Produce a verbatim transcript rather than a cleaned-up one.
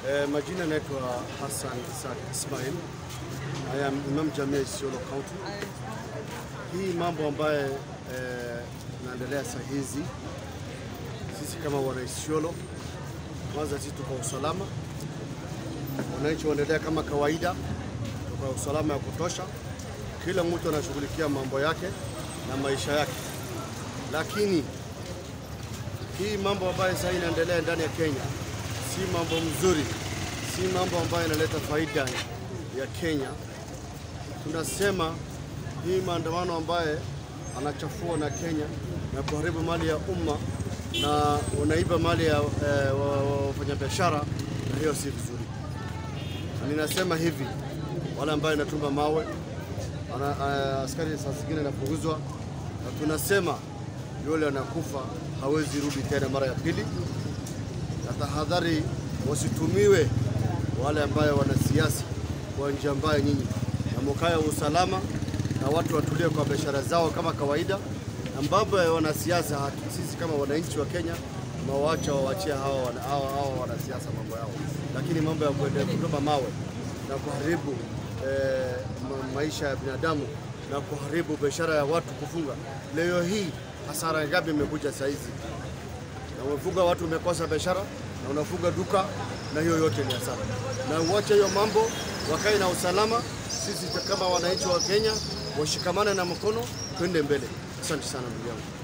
Eh, majina naitwa Hassan Isaac Ismail. I am Imam Jamia Isiolo County. Hii mambo ambaye eh, naendelea saa hizi, sisi kama wana Isiolo, kwanza sisi tuko usalama. Wananchi waendelea kama kawaida, tuko usalama ya kutosha. Kila mtu anashughulikia mambo yake na maisha yake. Lakini hii mambo ambayo sasa inaendelea ndani ya Kenya si mambo mzuri, si mambo ambayo inaleta faida ya Kenya. Tunasema hii maandamano ambaye anachafua na Kenya na kuharibu mali ya umma na unaiba mali ya wafanyabiashara, na hiyo si vizuri. Ninasema hivi, wale ambaye inatumba mawe ana, uh, askari saa zingine anapunguzwa, na tunasema yule anakufa hawezi rudi tena mara ya pili. Na tahadhari wasitumiwe wale ambao wanasiasa kwa njia mbaya nyinyi, na mkaya usalama na watu watulie kwa biashara zao kama kawaida. Ambapo wanasiasa, sisi kama wananchi wa Kenya mawaacha waachia hao hao hao wanasiasa mambo yao, lakini mambo ya kuendelea kutupa mawe na kuharibu eh, maisha ya binadamu na kuharibu biashara ya watu kufunga. Leo hii hasara ngapi imekuja saa hizi? Na unafunga watu umekosa biashara, na unafunga duka, na hiyo yote ni hasara. Na uache hiyo mambo, wakae na usalama. Sisi kama wananchi wa Kenya washikamane na mkono, twende mbele. Asante sana ndugu yangu.